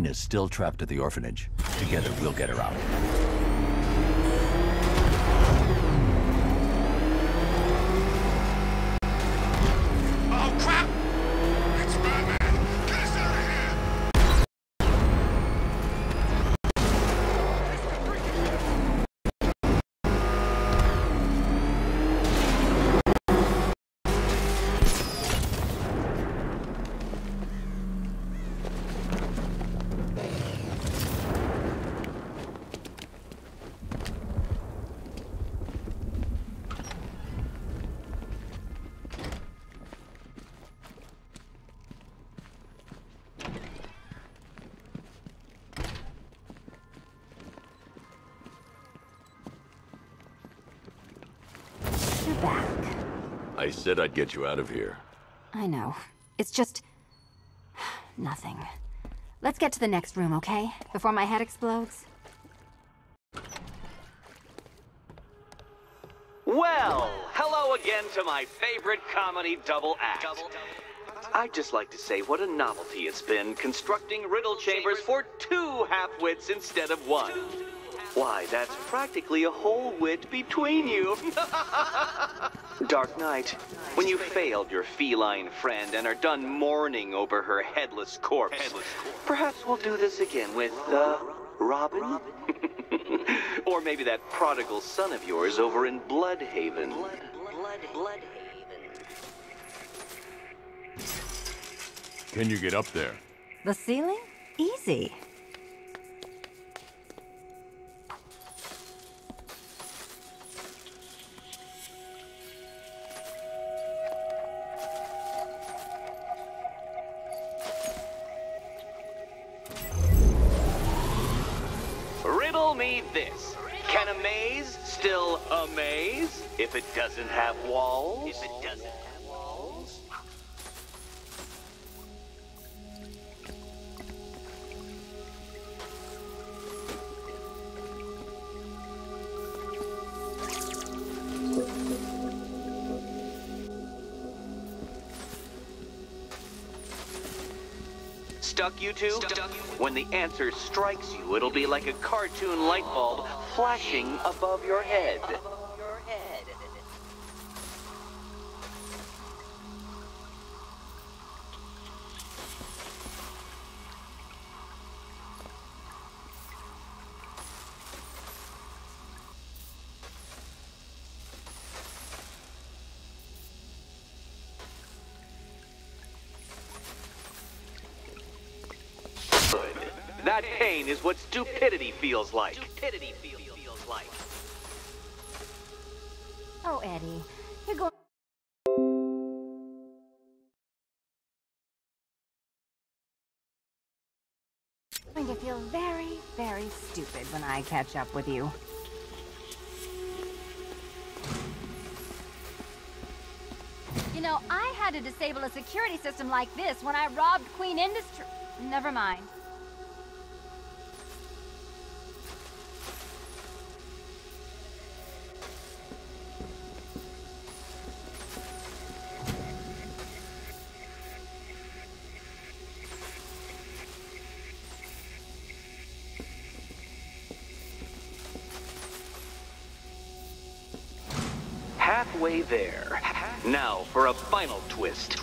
Selina's still trapped at the orphanage. Together, we'll get her out. Oh, crap! It's Batman! Get us out of here! You're back. I said I'd get you out of here. I know. It's just... nothing. Let's get to the next room, okay? Before my head explodes. Well, hello again to my favorite comedy double act. I'd just like to say what a novelty it's been constructing riddle chambers for 2 half-wits instead of 1. Why, that's practically a whole wit between you. Dark Knight, when you failed your feline friend and are done mourning over her headless corpse, perhaps we'll do this again with, Robin? Or maybe that prodigal son of yours over in Bloodhaven. Can you get up there? The ceiling? Easy. Riddle me this. Can a maze still amaze if it doesn't have walls? Stuck, you two? When the answer strikes you, it'll be like a cartoon light bulb flashing above your head. That pain is what stupidity feels like. Oh, Eddie. You're going to feel very, very stupid when I catch up with you. You know, I had to disable a security system like this when I robbed Queen Industry. Never mind. Halfway there. Now for a final twist.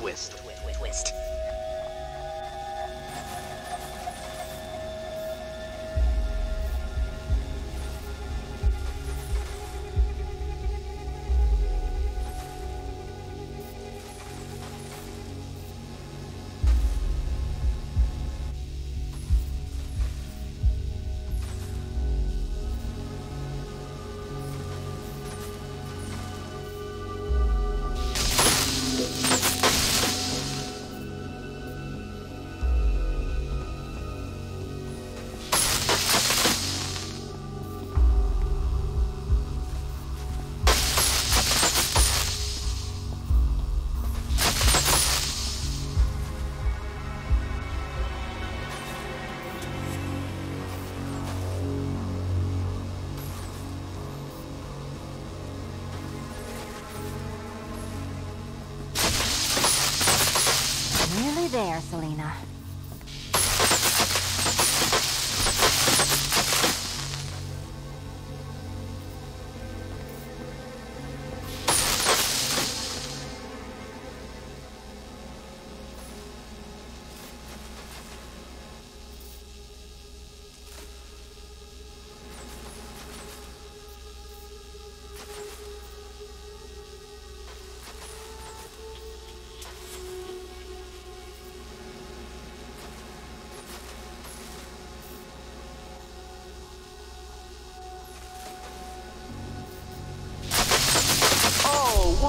Nearly there, Selina.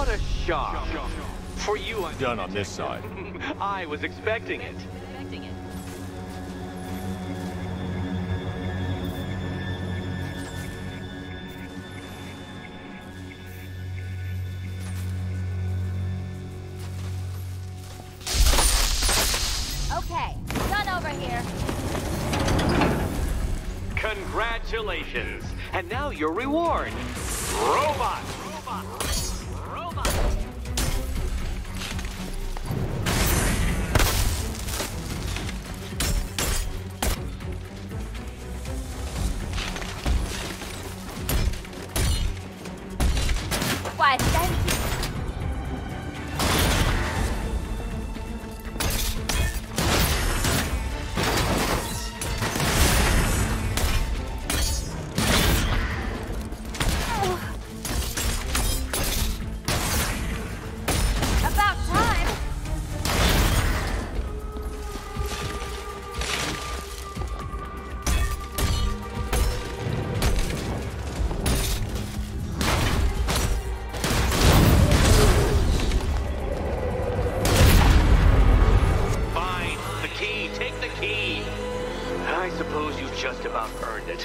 What a shock. For you, Done on this side. I was expecting it. Okay, done over here. Congratulations. And now your reward. Robot. Why, thank you. About time. Fine. The key. Take the key. I suppose you just about earned it.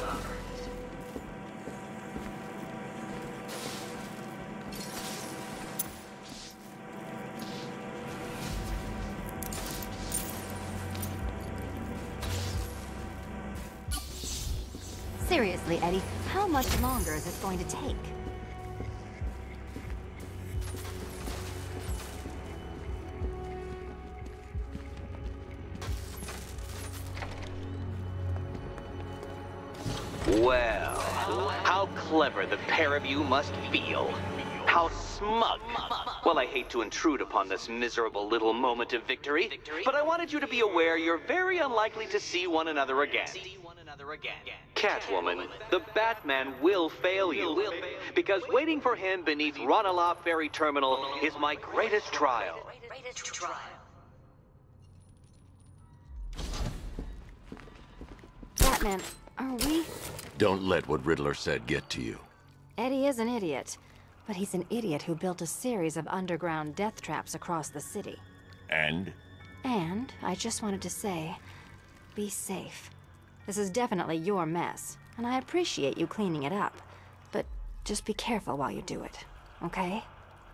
Seriously, Eddie, how much longer is this going to take? Well, how clever the pair of you must feel. How smug. Well, I hate to intrude upon this miserable little moment of victory, but I wanted you to be aware you're very unlikely to see one another again. Catwoman, the Batman will fail you, because waiting for him beneath Ranelagh Ferry Terminal is my greatest trial. Batman, are we? Don't let what Riddler said get to you. Eddie is an idiot, but he's an idiot who built a series of underground death traps across the city. And? And I just wanted to say, be safe. This is definitely your mess, and I appreciate you cleaning it up. But just be careful while you do it, okay?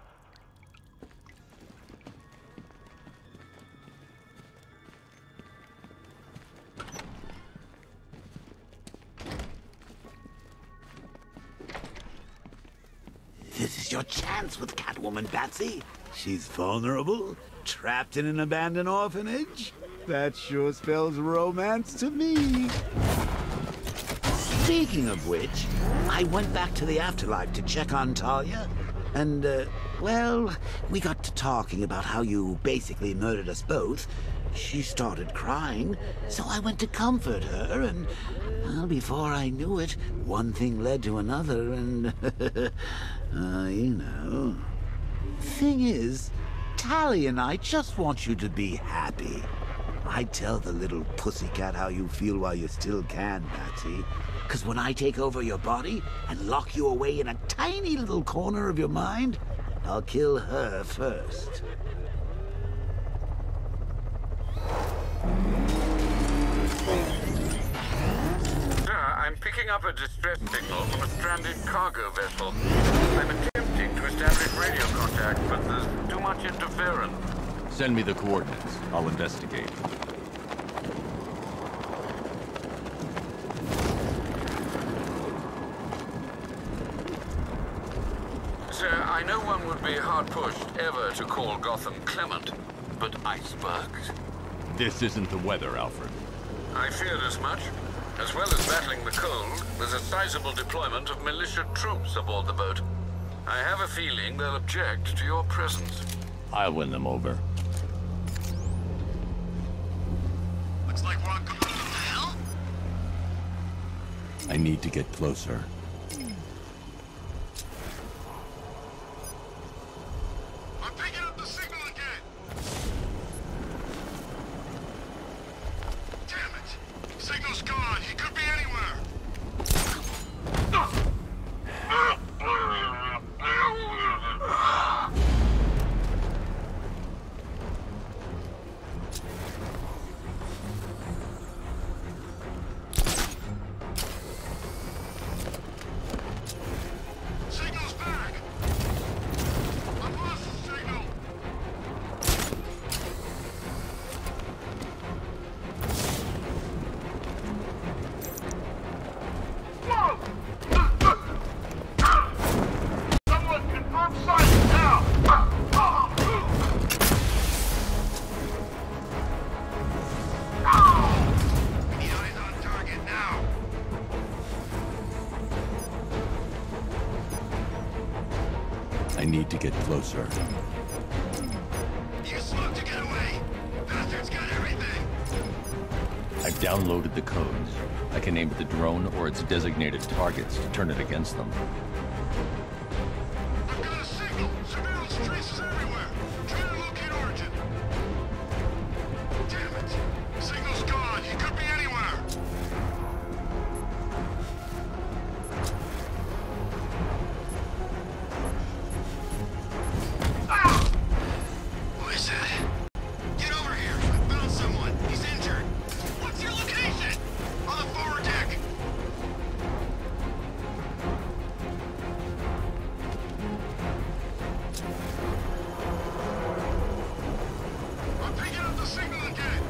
This is your chance with Catwoman, Batsy. She's vulnerable, trapped in an abandoned orphanage. That sure spells romance to me. Speaking of which, I went back to the afterlife to check on Talia. And, well, we got to talking about how you basically murdered us both. She started crying, so I went to comfort her, and, well, before I knew it, one thing led to another, and, you know. Thing is, Tally and I just want you to be happy. I tell the little pussycat how you feel while you still can, Batsy. 'Cause when I take over your body and lock you away in a tiny little corner of your mind, I'll kill her first. Sir, I'm picking up a distress signal from a stranded cargo vessel. I'm attempting to establish radio contact, but there's too much interference. Send me the coordinates. I'll investigate. Sir, I know one would be hard-pushed ever to call Gotham clement, but icebergs? This isn't the weather, Alfred. I feared as much. As well as battling the cold, there's a sizable deployment of militia troops aboard the boat. I have a feeling they'll object to your presence. I'll win them over. Looks like we're on... What the hell? I need to get closer. I'm picking up the signal again. Damn it. Signal's gone. He could be anywhere. need to get closer. Use smoke to get away! Bastard's got everything! I've downloaded the codes. I can aim at the drone or its designated targets to turn it against them. I've got a signal! Surveillance traces everywhere! Try to locate origin! Damn it! Signal's gone! He could be anywhere! Ah! What is that? Get over here! I found someone! He's injured! What's your location? On the forward deck! I'm picking up the signal again!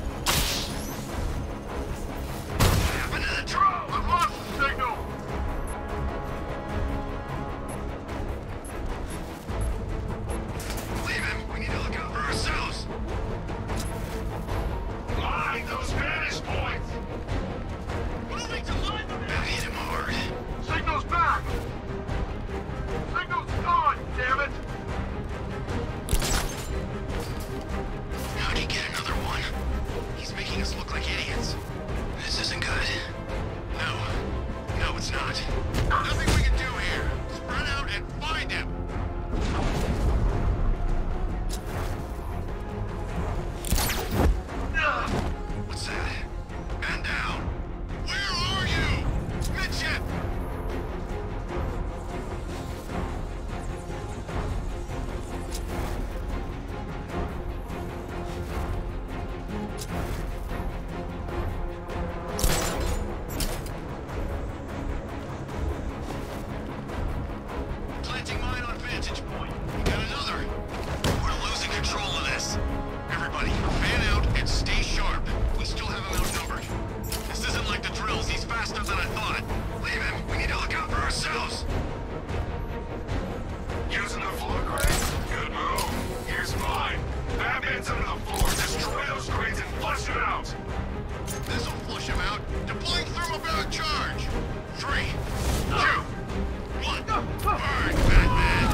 What happened to the drone? I've lost the signal! Leave him! We need to look out for ourselves! Line those vantage points! Moving to line them! Better hit him hard. Signal's back! Signal's gone, damn it! How'd he get another one? He's making us look like idiots. This isn't good. No, it's not. Nothing we can do here. Spread out and find him! What's that? Man down! Where are you? Midship! Planting mine on vantage point. We got another. We're losing control of this. Everybody, fan out and stay sharp. We still have him outnumbered. This isn't like the drills. He's faster than I thought. Leave him. We need to look out for ourselves. Using the floor crane? Good move. Here's mine. Batman's under the floor. Destroy those cranes and flush him out. This'll flush him out. Deploying thermobaric charge. 3, 2, 1. Burn, Batman.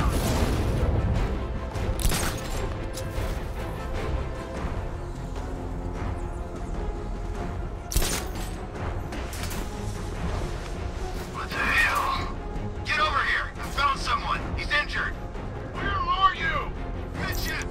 What the hell? Get over here! I found someone! He's injured! Where are you? Midship!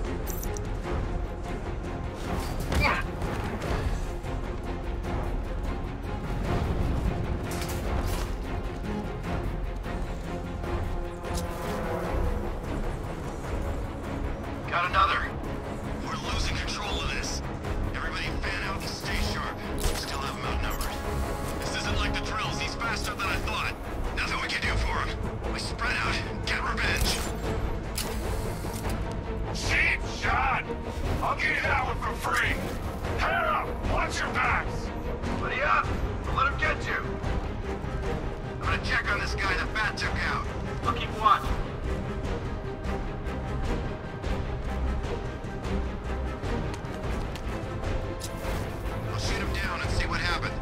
Got another. We're losing control of this. Everybody fan out and stay sharp. We still have him outnumbered. This isn't like the drills. He's faster than I thought. Nothing we can do for him. We spread out and get revenge. Cheap shot! I'll give you that one for free. Head up! Watch your backs! Buddy up! Don't let him get you. I'm gonna check on this guy the Bat took out. I'll keep watch. I'll shoot him down and see what happened.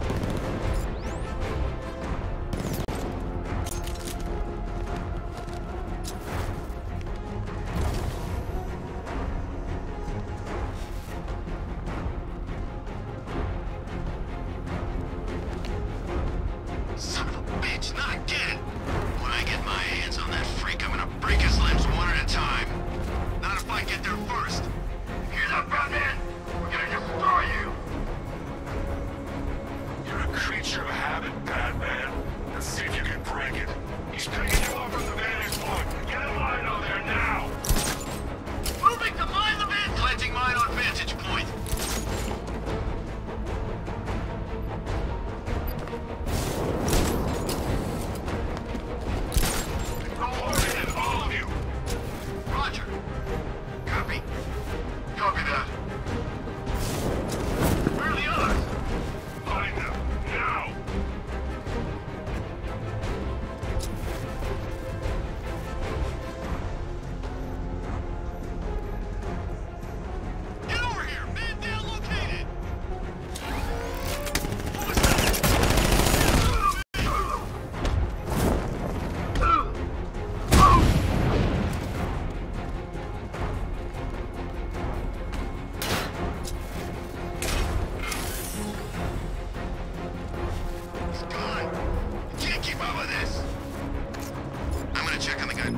Son of a bitch, not again! When I get my hands on that freak, I'm gonna break his limbs one at a time. Not if I get there first. Hear that, Batman? We're gonna destroy you! You're a creature of habit, Batman. Let's see if you can break it. He's picking you up from the vantage point. Get a line on there now! Moving to mine the vantage! Planting mine on vantage point. Coordinate, all of you! Roger. Copy. Copy that. Where are the others? Find them, now!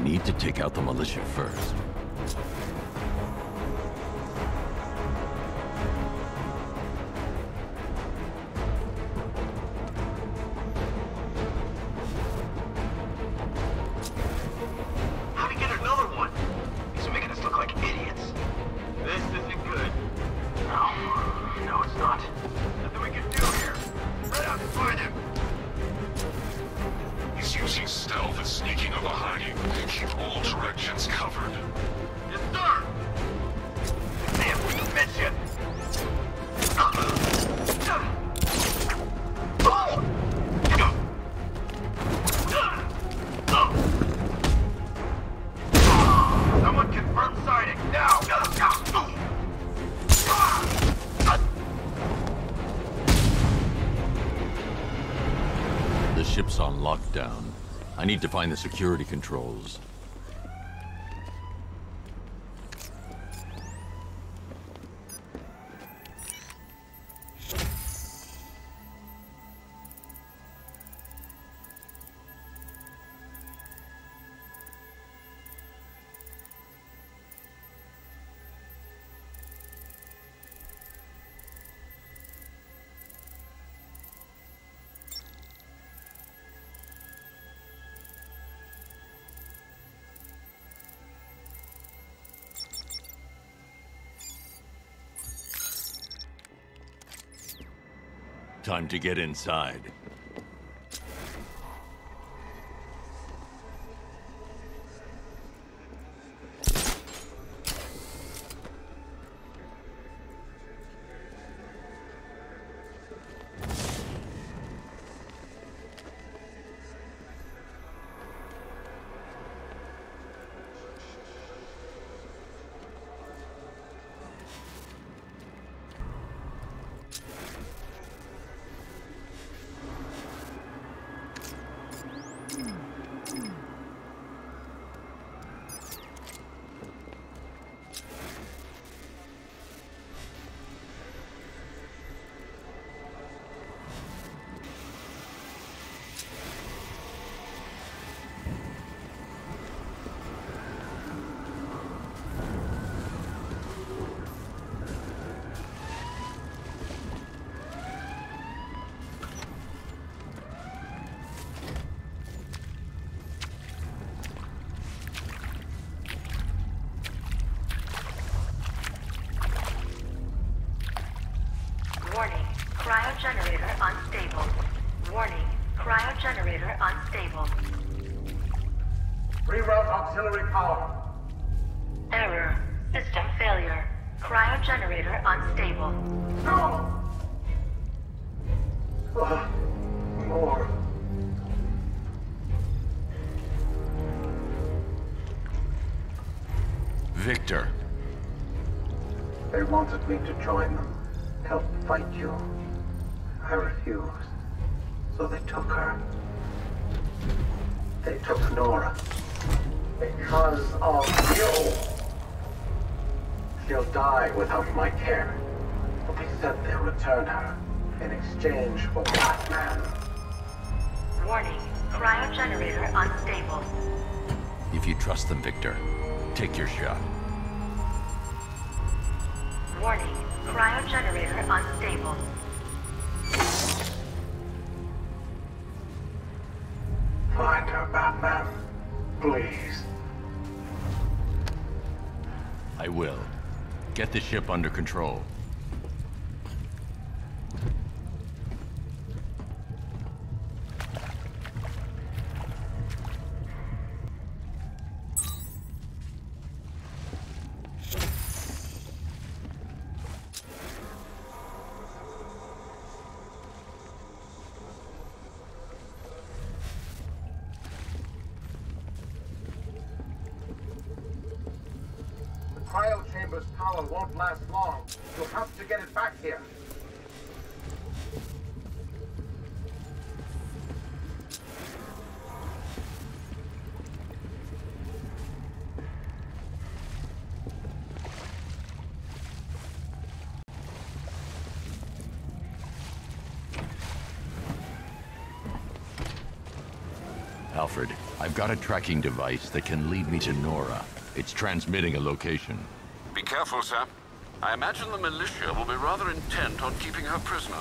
need to take out the militia first. How'd he get another one? He's making us look like idiots. This isn't good. No, it's not. Nothing we can do here. Right out and find him. He's using stealth and sneaking up behind you. Keep all directions covered. Yes, sir! Damn, we can miss you. Someone confirm sighting, now! The ship's on lockdown. I need to find the security controls. Time to get inside. Warning, cryogenerator unstable. Warning, cryogenerator unstable. Reroute auxiliary power. Error, system failure. Cryogenerator unstable. No! More. Victor. They wanted me to join them, help fight you. I refused, so they took her. They took Nora. Because of you! She'll die without my care. But they said they'll return her in exchange for Batman. Warning, cryogenerator unstable. If you trust them, Victor, take your shot. Warning, cryogenerator unstable. Find her, Batman. Please. I will. Get the ship under control. Cryo chamber's power won't last long. You'll have to get it back here. Alfred, I've got a tracking device that can lead me to Nora. It's transmitting a location. Be careful, sir. I imagine the militia will be rather intent on keeping her prisoner.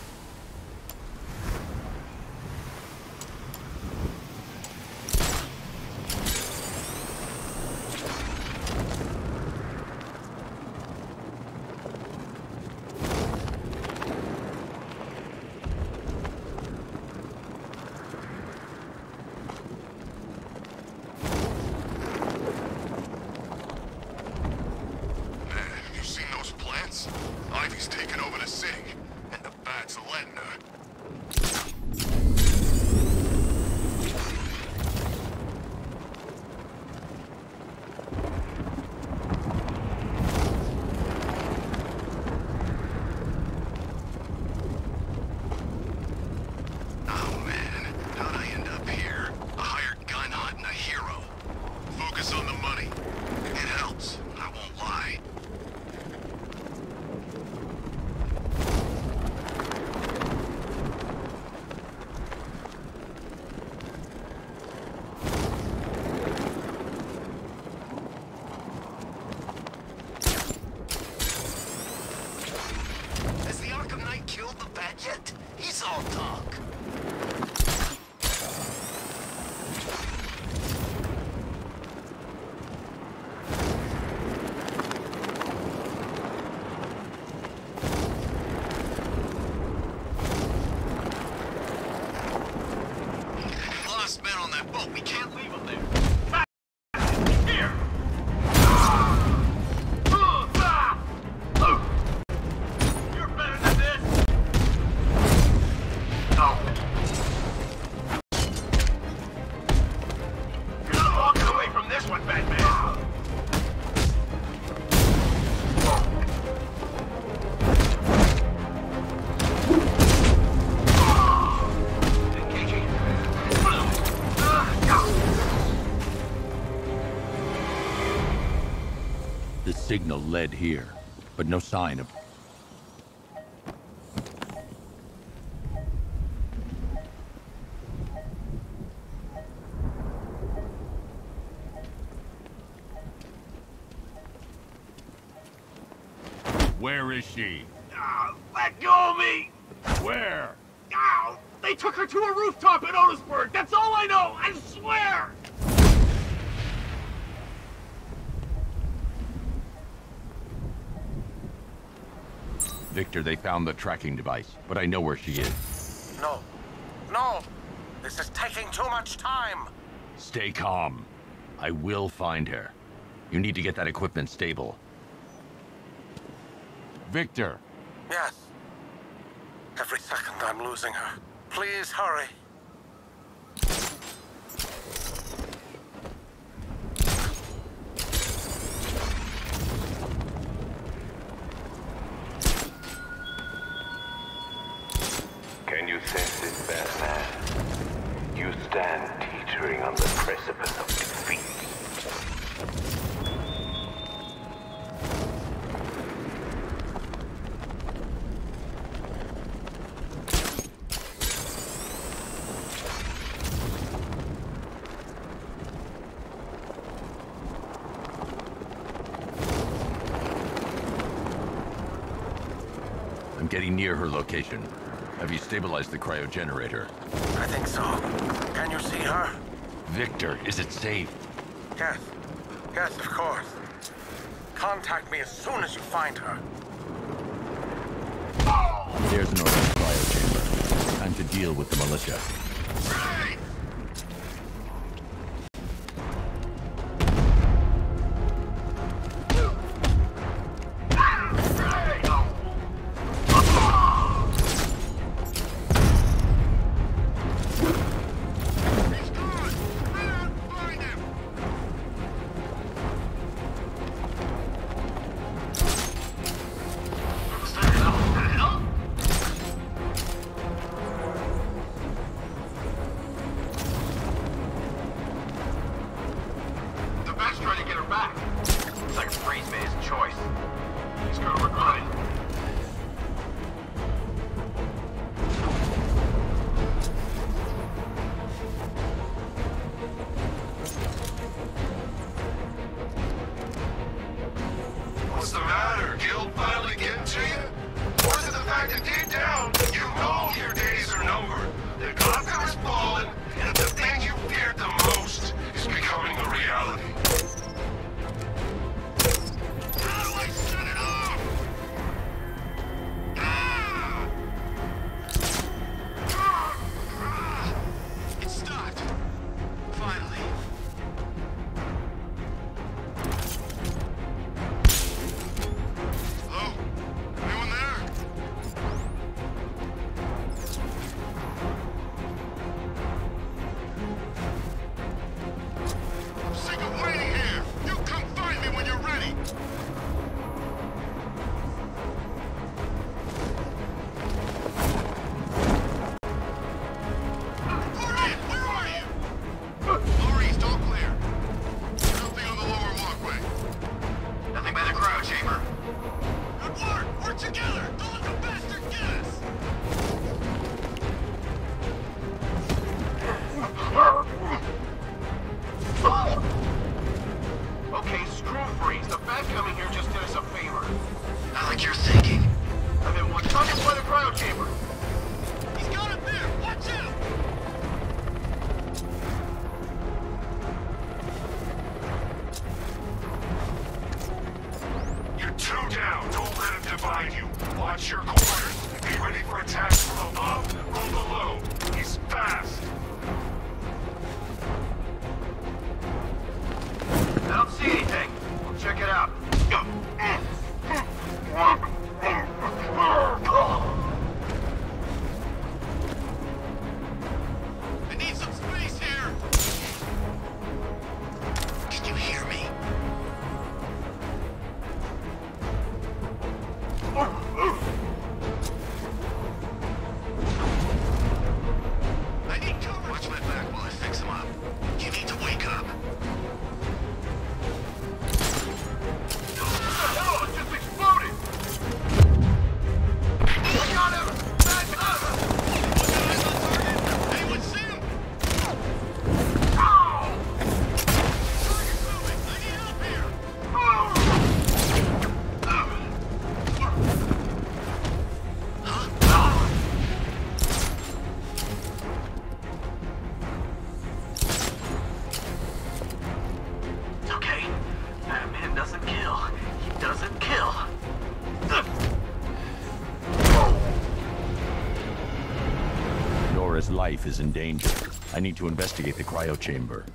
Ivy's taken over the SIG, and the bats are letting her. Oh man, how'd I end up here? A hired gun hunt and a hero. Focus on the money. It helps, I won't lie. Has the Arkham Knight killed the bat yet? He's all talk. We lost men on that boat. We can't leave them there. Here! You're better than this! No! You're not walking away from this one, Batman! The signal led here, but no sign of... Where is she? Let go of me! Where? Ow! They took her to a rooftop in Otisburg! That's all I know! I swear! Victor, they found the tracking device, but I know where she is. No. No! This is taking too much time! Stay calm. I will find her. You need to get that equipment stable. Victor! Yes. Every second I'm losing her. Please hurry. Can you sense it, Batman? You stand teetering on the precipice of defeat. I'm getting near her location. Have you stabilized the cryogenerator? I think so. Can you see her? Victor, is it safe? Yes. Yes, of course. Contact me as soon as you find her. There's Nora's cryochamber. Time to deal with the militia. Right! Nora's life is in danger. I need to investigate the cryo chamber.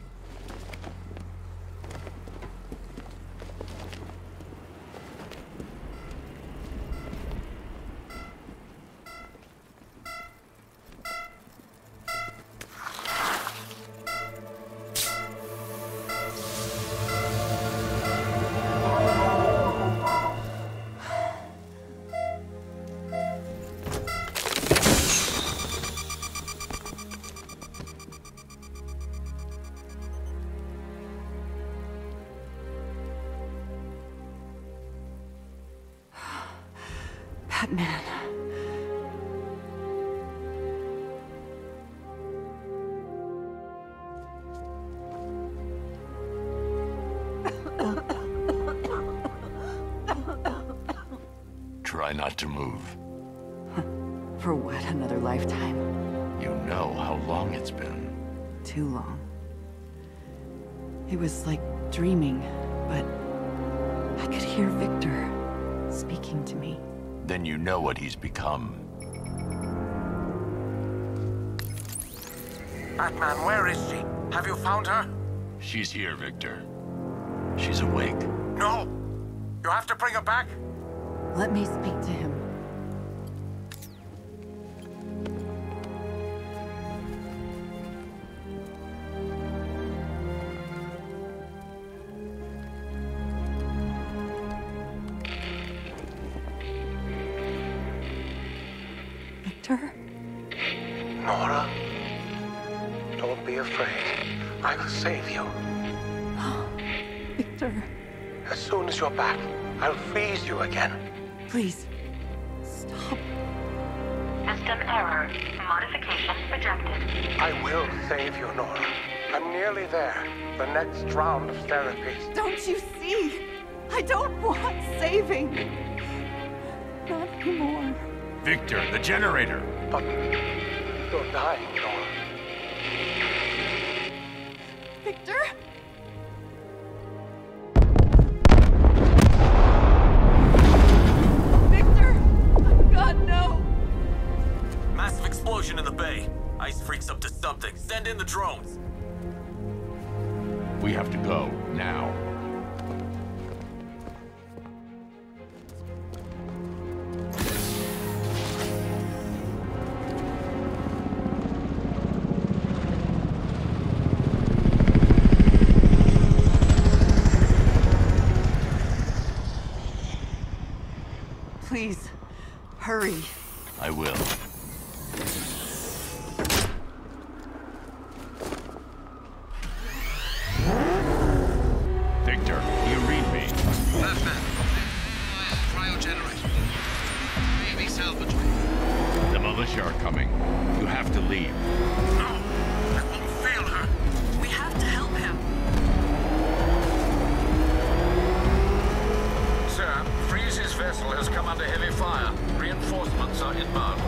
Batman. Try not to move. For what, another lifetime? You know how long it's been. Too long. It was like dreaming, but I could hear Victor speaking to me. Then you know what he's become. Batman, where is she? Have you found her? She's here, Victor. She's awake. No! You have to bring her back? Let me speak to him. Victor? Nora, don't be afraid. I will save you. Victor. As soon as you're back, I'll freeze you again. Please, stop. System error. Modification rejected. I will save you, Nora. I'm nearly there. The next round of therapy. Don't you see? I don't want saving. Not anymore. Victor, the generator! But you're dying, Nora. Victor? Victor! God, no! Massive explosion in the bay. Ice freaks up to something. Send in the drones. We have to go, now. Please, hurry. I will. Victor, you read me. Batman, cryo generator. Maybe salvage. The militia are coming. You have to leave. No! I won't fail her. We have to help him. Sir, Freeze's vessel has come under heavy fire. Reinforcements are inbound.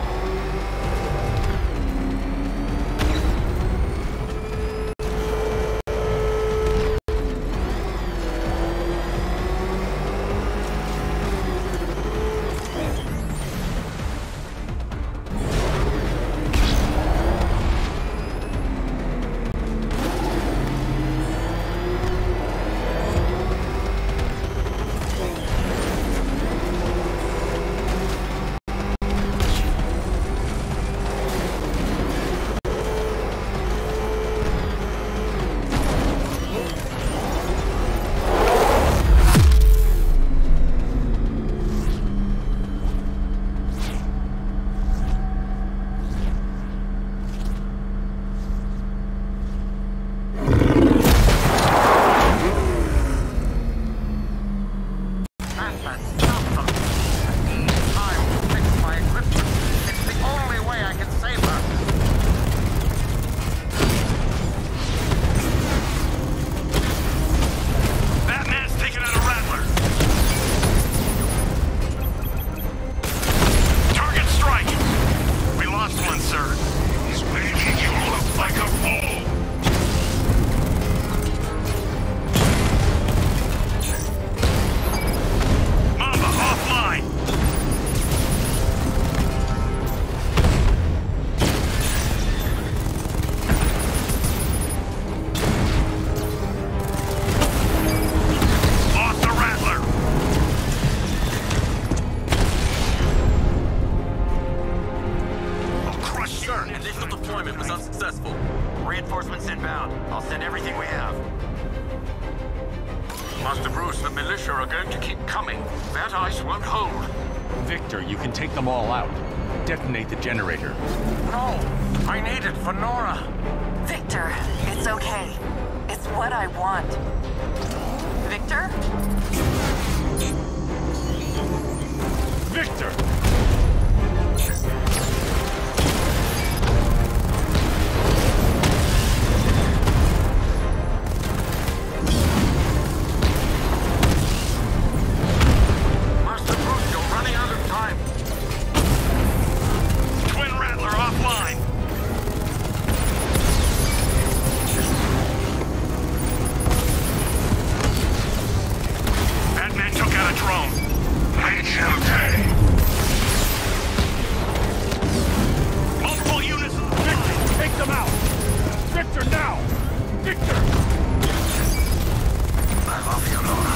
deployment was unsuccessful. Reinforcements inbound. I'll send everything we have. Master Bruce, the militia are going to keep coming. That ice won't hold. Victor, you can take them all out. Detonate the generator. No! I need it for Nora! Victor, it's okay. It's what I want. Victor? Victor! Master Bruce, you're running out of time. Twin Rattler offline. Batman took out a drone. HLK. Multiple units. Victor, take them out. Victor, now. Victor. I love you, Nora.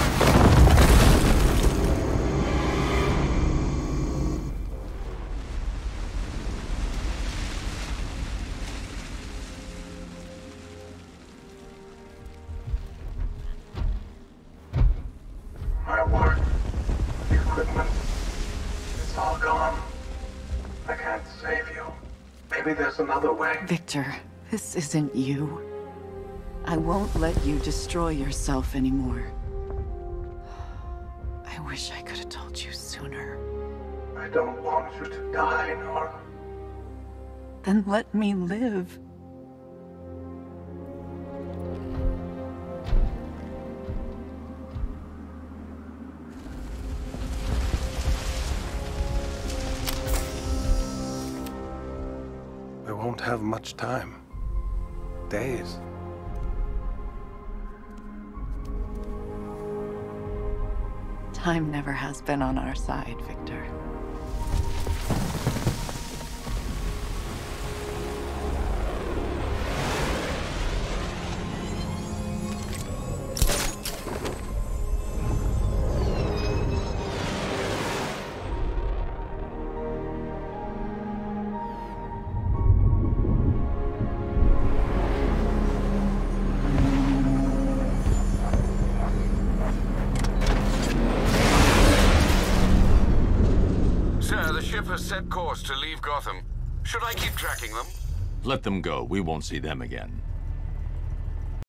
My work, the equipment, it's all gone. I can't save you. Maybe there's another way. Victor, this isn't you. I won't let you destroy yourself anymore. I wish I could have told you sooner. I don't want you to die, Nora. Then let me live. We won't have much time. Days. Time never has been on our side, Victor. Has set course to leave Gotham. Should I keep tracking them? Let them go. We won't see them again.